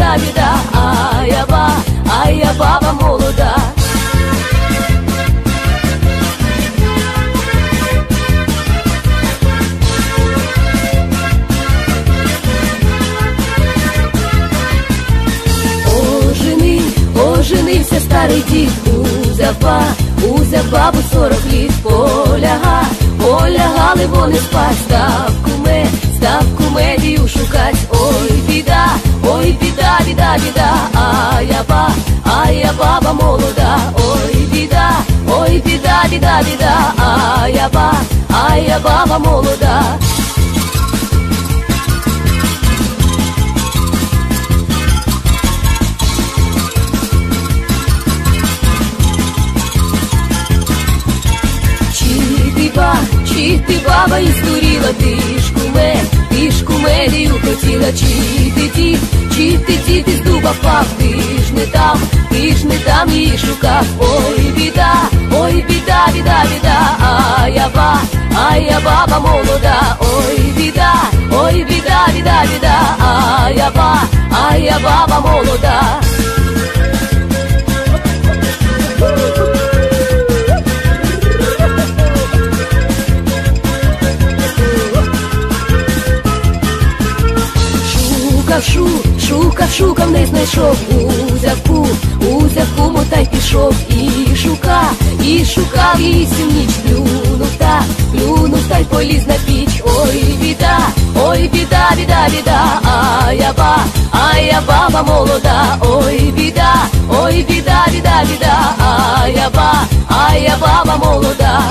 біда, біда, а я баба молода. Оженився старий дід, узяв бабу 40 літ, полягали вони спать, став кумедію шукать. Ой, біда, біда, біда, а я баба молода. Ой, біда, біда, біда, а я баба молода. Чи ти, баба, і здуріла, ти ж кумедію хотіла, чи ти дід із дуба впав, ти ж не там її шукав. Ой, біда, біда, біда, а я баба молода. Ой, біда, біда, біда, а я баба молода. Шукав, не знайшов, узяв куму та й пішов. І шукав її всю ніч, плюнув та й поліз на піч. Ой, біда, біда, біда, а я баба молода. Ой, біда, біда, біда, а я баба молода.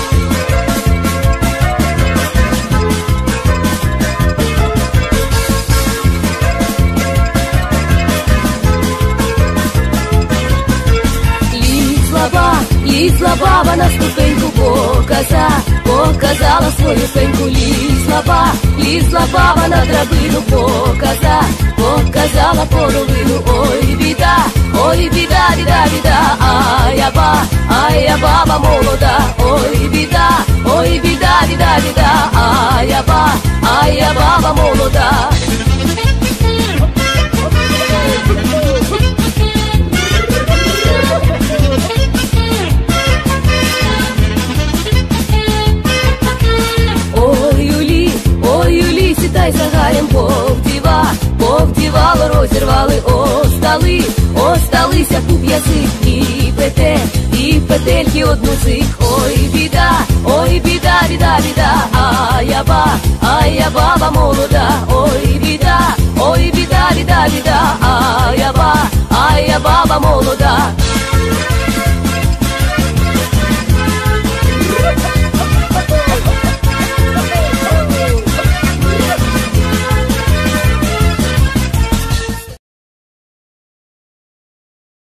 Лізла баба на ступеньку, показала свою пеньку. Лізла баба на драбину, показала половину. Ой, біда, біда, біда, а я баба молода. Ой, біда, біда, біда, а я баба молода. Та й загаєм повдівало, розірвали, осталися куп язик і петельки одну цих. Ой, біда, біда, біда, а я баба молода. Ой, біда, біда, біда, а я баба молода.